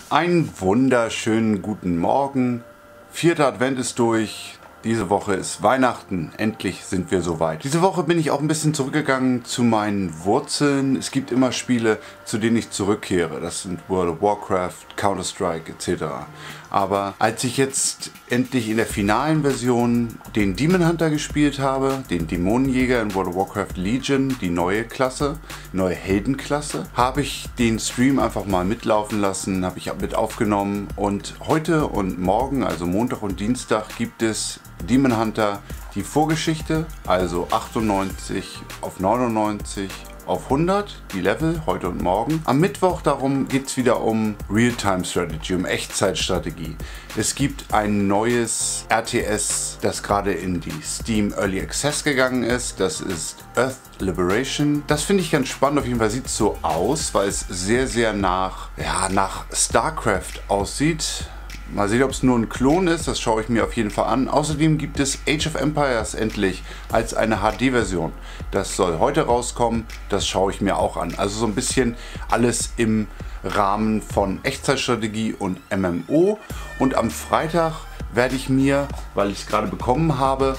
Einen wunderschönen guten Morgen. 4. Advent ist durch. Diese Woche ist Weihnachten. Endlich sind wir soweit. Diese Woche bin ich auch ein bisschen zurückgegangen zu meinen Wurzeln. Es gibt immer Spiele, zu denen ich zurückkehre. Das sind World of Warcraft, Counter-Strike etc. Aber als ich jetzt endlich in der finalen Version den Demon Hunter gespielt habe, den Dämonenjäger in World of Warcraft Legion, die neue Klasse, neue Heldenklasse, habe ich den Stream einfach mal mitlaufen lassen, habe ich mit aufgenommen und heute und morgen, also Montag und Dienstag, gibt es Demon Hunter die Vorgeschichte, also 98 auf 99 auf 100, die Level, heute und morgen. Am Mittwoch darum geht es wieder um Real-Time Strategy, um Echtzeitstrategie. Es gibt ein neues RTS, das gerade in die Steam Early Access gegangen ist. Das ist Earth Liberation. Das finde ich ganz spannend. Auf jeden Fall sieht es so aus, weil es sehr nach StarCraft aussieht. Mal sehen, ob es nur ein Klon ist, das schaue ich mir auf jeden Fall an. Außerdem gibt es Age of Empires endlich als eine HD-Version. Das soll heute rauskommen, das schaue ich mir auch an. Also so ein bisschen alles im Rahmen von Echtzeitstrategie und MMO. Und am Freitag werde ich mir, weil ich es gerade bekommen habe,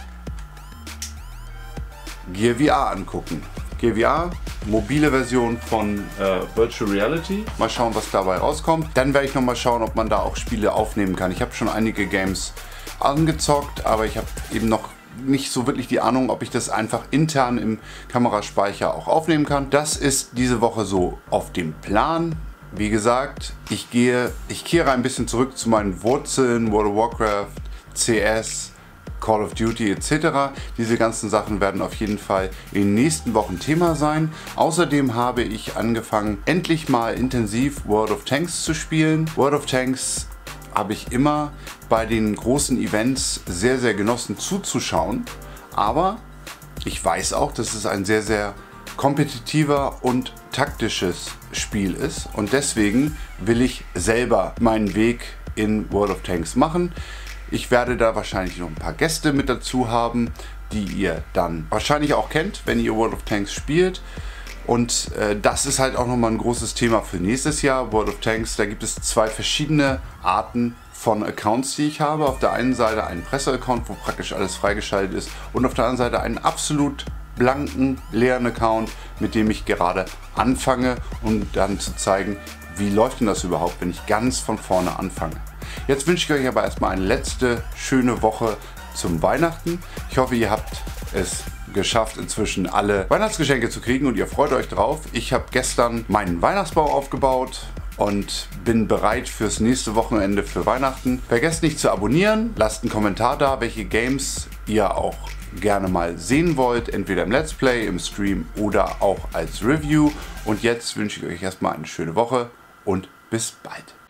Gear VR angucken. Gear VR, mobile Version von Virtual Reality. Mal schauen, was dabei rauskommt. Dann werde ich noch mal schauen, ob man da auch Spiele aufnehmen kann. Ich habe schon einige Games angezockt, aber ich habe eben noch nicht so wirklich die Ahnung, ob ich das einfach intern im Kameraspeicher auch aufnehmen kann. Das ist diese Woche so auf dem Plan. Wie gesagt, ich kehre ein bisschen zurück zu meinen Wurzeln, World of Warcraft, CS, Call of Duty etc. Diese ganzen Sachen werden auf jeden Fall in den nächsten Wochen Thema sein. Außerdem habe ich angefangen, endlich mal intensiv World of Tanks zu spielen. World of Tanks habe ich immer bei den großen Events sehr genossen zuzuschauen. Aber ich weiß auch, dass es ein sehr kompetitiver und taktisches Spiel ist. Und deswegen will ich selber meinen Weg in World of Tanks machen. Ich werde da wahrscheinlich noch ein paar Gäste mit dazu haben, die ihr dann wahrscheinlich auch kennt, wenn ihr World of Tanks spielt. Und das ist halt auch nochmal ein großes Thema für nächstes Jahr. World of Tanks, da gibt es zwei verschiedene Arten von Accounts, die ich habe. Auf der einen Seite einen Presse-Account, wo praktisch alles freigeschaltet ist. Und auf der anderen Seite einen absolut blanken, leeren Account, mit dem ich gerade anfange, um dann zu zeigen, wie läuft denn das überhaupt, wenn ich ganz von vorne anfange. Jetzt wünsche ich euch aber erstmal eine letzte schöne Woche zum Weihnachten. Ich hoffe, ihr habt es geschafft, inzwischen alle Weihnachtsgeschenke zu kriegen und ihr freut euch drauf. Ich habe gestern meinen Weihnachtsbaum aufgebaut und bin bereit fürs nächste Wochenende für Weihnachten. Vergesst nicht zu abonnieren, lasst einen Kommentar da, welche Games ihr auch gerne mal sehen wollt, entweder im Let's Play, im Stream oder auch als Review. Und jetzt wünsche ich euch erstmal eine schöne Woche und bis bald.